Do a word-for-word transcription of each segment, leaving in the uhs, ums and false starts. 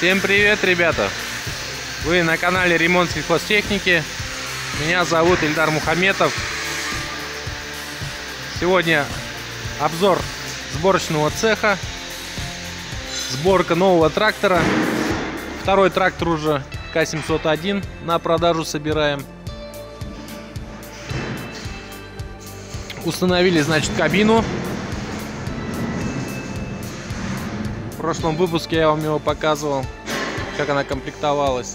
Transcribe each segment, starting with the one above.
Всем привет, ребята! Вы на канале Ремонт сельхозтехники. Меня зовут Ильдар Мухаметов. Сегодня обзор сборочного цеха. Сборка нового трактора. Второй трактор уже К семьсот один на продажу собираем. Установили, значит, кабину. В прошлом выпуске я вам его показывал, как она комплектовалась.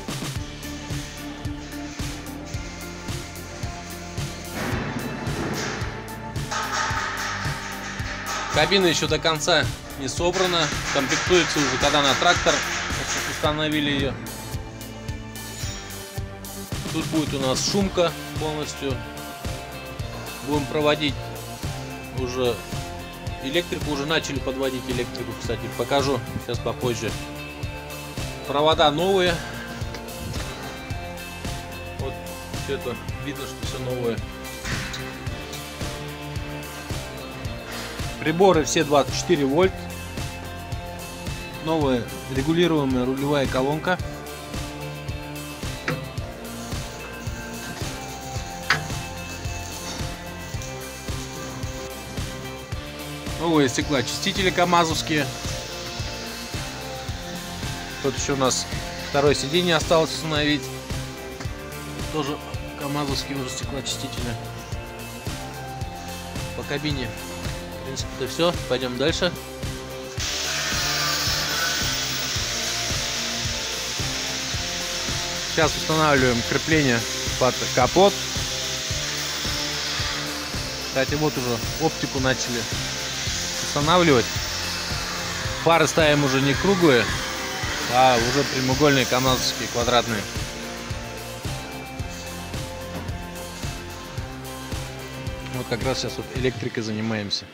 Кабина еще до конца не собрана, комплектуется уже когда на трактор установили ее. Тут будет у нас шумка полностью. Будем проводить уже электрику, уже начали подводить электрику, кстати, покажу сейчас попозже. Провода новые. Вот все это видно, что все новое. Приборы все двадцать четыре вольт. Новая регулируемая рулевая колонка. Новые стеклоочистители камазовские. Тут еще у нас второе сиденье осталось установить. Тоже камазовские уже стеклоочистители. По кабине, в принципе, это все. Пойдем дальше. Сейчас устанавливаем крепление под капот. Кстати, вот уже оптику начали устанавливать. Фары ставим уже не круглые, а уже прямоугольные камазовские, квадратные. Вот как раз сейчас вот электрикой занимаемся.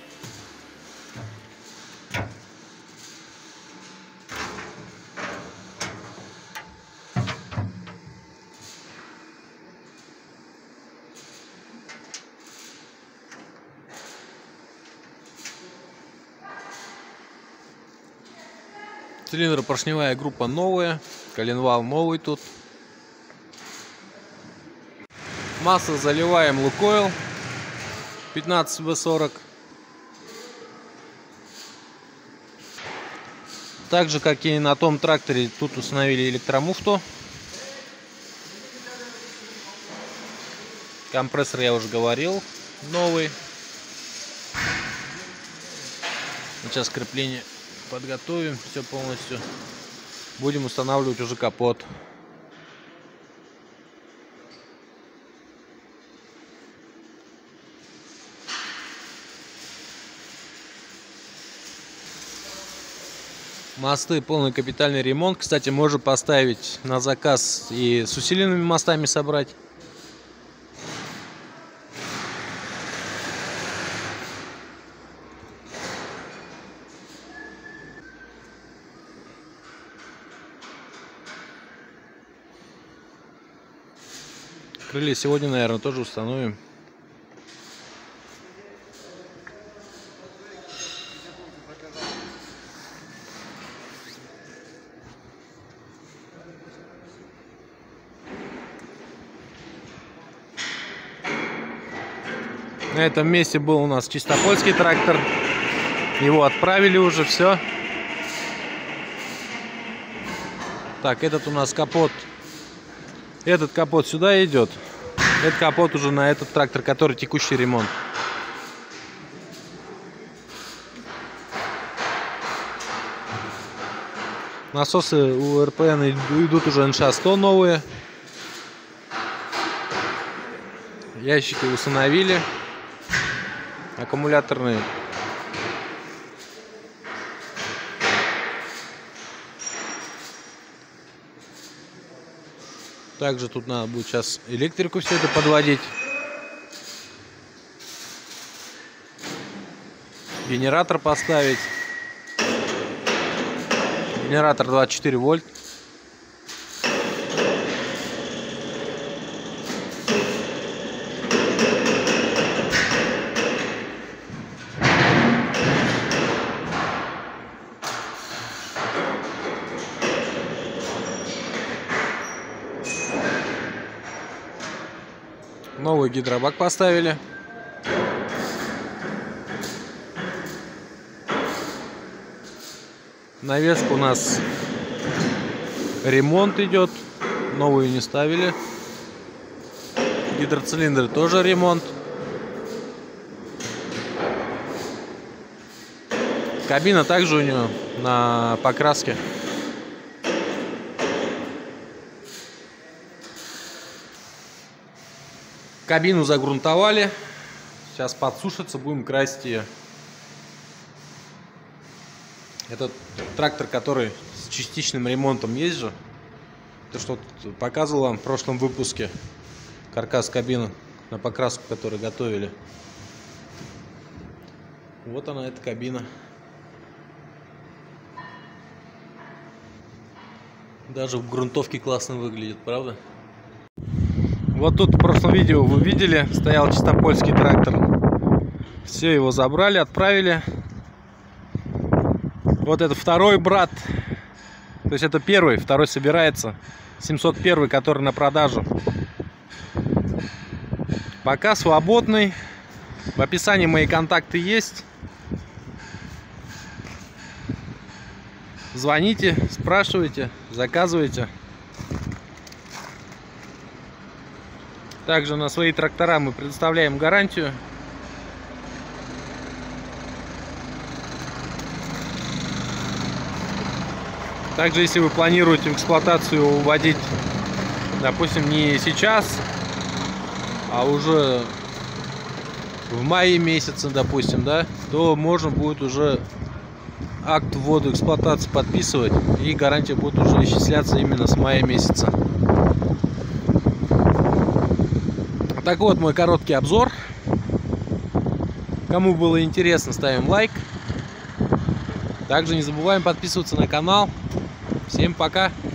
Цилиндропоршневая группа новая, коленвал новый тут. Масло заливаем Лукойл пятнадцать вэ сорок. Так же, как и на том тракторе, тут установили электромуфту. Компрессор я уже говорил, новый. Сейчас крепление подготовим все полностью. Будем устанавливать уже капот. Мосты, полный капитальный ремонт. Кстати, можно поставить на заказ и с усиленными мостами собрать. Крылья сегодня, наверное, тоже установим. На этом месте был у нас чистопольский трактор. Его отправили уже, все. Так, этот у нас капот. Этот капот сюда идет. Этот капот уже на этот трактор, который текущий ремонт. Насосы у эр пэ эн идут уже эн ша сто новые. Ящики установили. Аккумуляторные. Также тут надо будет сейчас электрику все это подводить. Генератор поставить. Генератор двадцать четыре вольт. Новый гидробак поставили. Навеска у нас ремонт идет. Новую не ставили. Гидроцилиндры тоже ремонт. Кабина также у нее на покраске. Кабину загрунтовали. Сейчас подсушится, будем красить ее. Этот трактор, который с частичным ремонтом есть же. То, что показывал вам в прошлом выпуске. Каркас кабины на покраску, которую готовили. Вот она, эта кабина. Даже в грунтовке классно выглядит, правда? Вот тут в прошлом видео вы видели, стоял чистопольский трактор. Все, его забрали, отправили. Вот это второй брат. То есть это первый, второй собирается. семьсот один, который на продажу. Пока свободный. В описании мои контакты есть. Звоните, спрашивайте, заказывайте. Также на свои трактора мы предоставляем гарантию. Также, если вы планируете в эксплуатацию уводить, допустим, не сейчас, а уже в мае месяце, допустим, да, то можно будет уже акт ввода эксплуатации подписывать, и гарантия будет уже исчисляться именно с мая месяца. Так вот, мой короткий обзор. Кому было интересно, ставим лайк. Также не забываем подписываться на канал. Всем пока!